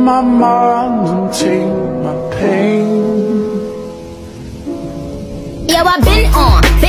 my mind and take my pain. Yo, I've been on